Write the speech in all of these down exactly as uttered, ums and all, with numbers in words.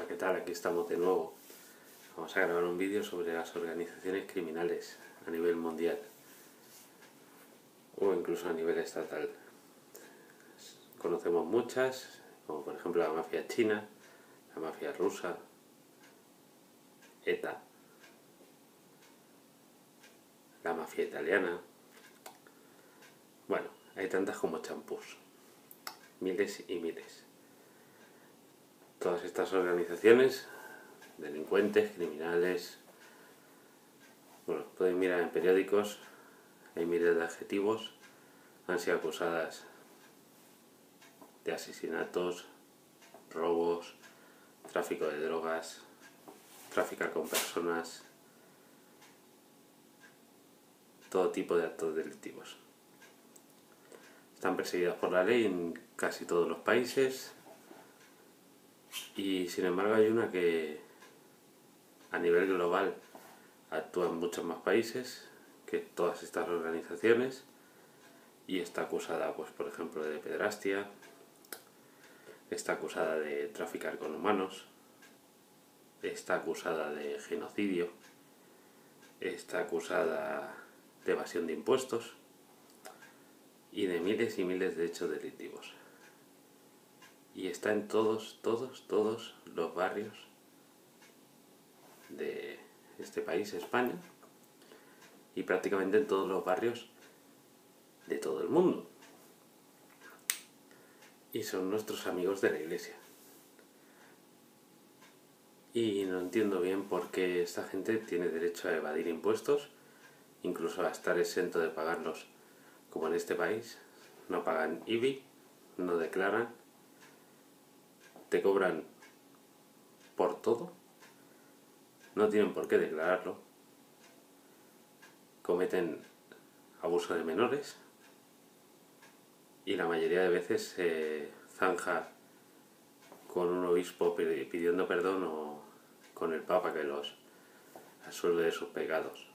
Hola, ¿qué tal? Aquí estamos de nuevo. Vamos a grabar un vídeo sobre las organizaciones criminales a nivel mundial o incluso a nivel estatal. Conocemos muchas, como por ejemplo la mafia china, la mafia rusa, ETA, la mafia italiana. Bueno, hay tantas como champús, miles y miles. Todas estas organizaciones, delincuentes, criminales, bueno, pueden mirar en periódicos, hay miles de adjetivos, han sido acusadas de asesinatos, robos, tráfico de drogas, traficar con personas, todo tipo de actos delictivos. Están perseguidas por la ley en casi todos los países y sin embargo hay una que a nivel global actúa en muchos más países que todas estas organizaciones y está acusada, pues por ejemplo, de pederastia, está acusada de traficar con humanos, está acusada de genocidio, está acusada de evasión de impuestos y de miles y miles de hechos delictivos. Y está en todos, todos, todos los barrios de este país, España, y prácticamente en todos los barrios de todo el mundo. Y son nuestros amigos de la Iglesia. Y no entiendo bien por qué esta gente tiene derecho a evadir impuestos, incluso a estar exento de pagarlos, como en este país. No pagan I B I, no declaran, te cobran por todo, no tienen por qué declararlo, cometen abuso de menores y la mayoría de veces se zanja con un obispo pidiendo perdón o con el Papa que los absuelve de sus pecados.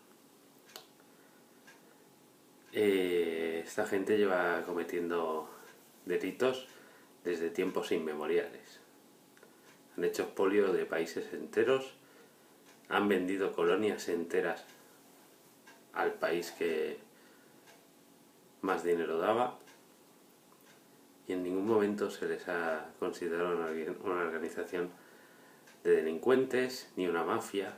Eh, esta gente lleva cometiendo delitos desde tiempos inmemoriales. Han hecho expolio de países enteros, han vendido colonias enteras al país que más dinero daba y en ningún momento se les ha considerado una, una organización de delincuentes ni una mafia,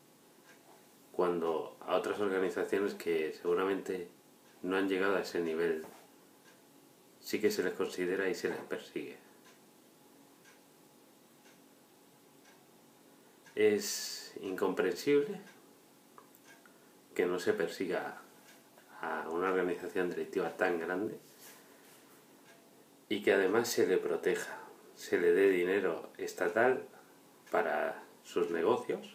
cuando a otras organizaciones que seguramente no han llegado a ese nivel sí que se les considera y se les persigue. Es incomprensible que no se persiga a una organización delictiva tan grande y que además se le proteja, se le dé dinero estatal para sus negocios,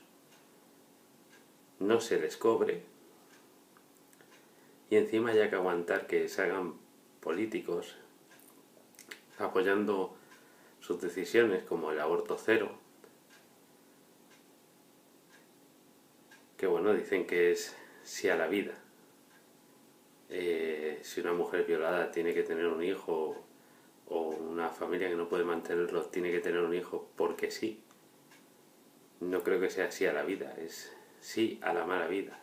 no se les cobre y encima haya que aguantar que se hagan políticos apoyando sus decisiones como el aborto cero, que bueno, dicen que es sí a la vida. Eh, si una mujer violada tiene que tener un hijo o una familia que no puede mantenerlo tiene que tener un hijo porque sí, no creo que sea sí a la vida, es sí a la mala vida.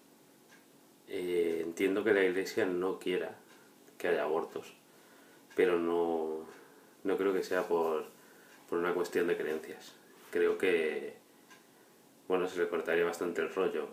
Eh, entiendo que la Iglesia no quiera que haya abortos, pero no, no creo que sea por, por una cuestión de creencias. Creo que bueno, se le cortaría bastante el rollo.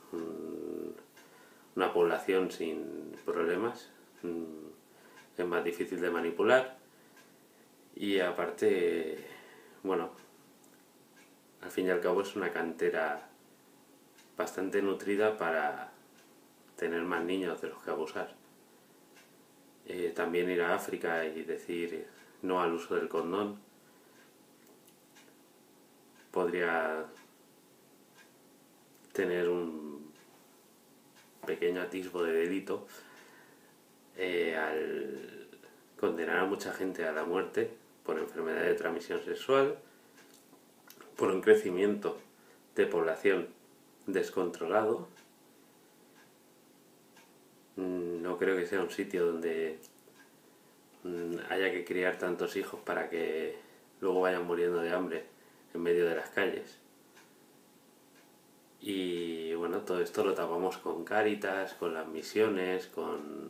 Una población sin problemas es más difícil de manipular y aparte, bueno, al fin y al cabo es una cantera bastante nutrida para tener más niños de los que abusar. Eh, también ir a África y decir no al uso del condón podría tener un pequeño atisbo de delito eh, al condenar a mucha gente a la muerte por enfermedad de transmisión sexual, por un crecimiento de población descontrolado. No creo que sea un sitio donde haya que criar tantos hijos para que luego vayan muriendo de hambre en medio de las calles. Y bueno, todo esto lo tapamos con Cáritas, con las misiones, con...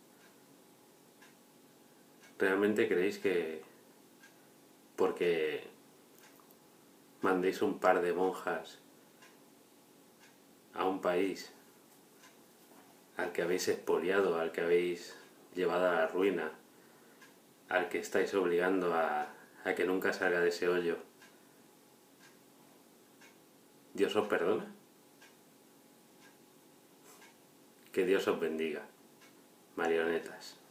¿Realmente creéis que porque mandéis un par de monjas a un país al que habéis expoliado, al que habéis llevado a la ruina, al que estáis obligando a, a que nunca salga de ese hoyo, Dios os perdona? Que Dios os bendiga, marionetas.